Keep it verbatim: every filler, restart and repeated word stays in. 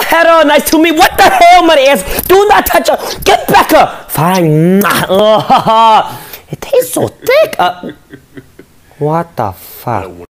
hello, nice to meet. What the hell, my ass? Do not touch her. Get back up. Fine. Oh, it tastes so thick. Uh, what the fuck?